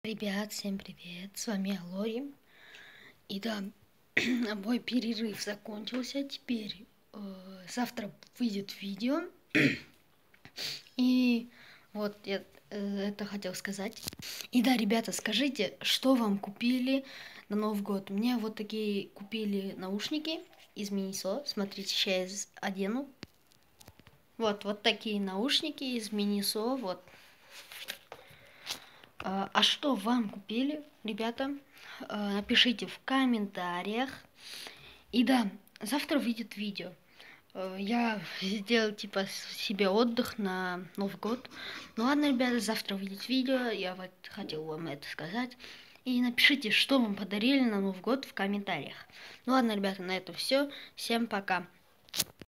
Ребят, всем привет, с вами Алори. И да, мой перерыв закончился, теперь завтра выйдет видео. И вот я это хотел сказать. И да, ребята, скажите, что вам купили на Новый год? Мне вот такие купили наушники из Минисо. Смотрите, сейчас одену. Вот такие наушники из Минисо, вот. А что вам купили, ребята? Напишите в комментариях. И да, завтра выйдет видео. Я сделал типа себе отдых на Новый год. Ну ладно, ребята, завтра выйдет видео. Я вот хотел вам это сказать. И напишите, что вам подарили на Новый год в комментариях. Ну ладно, ребята, на этом все. Всем пока.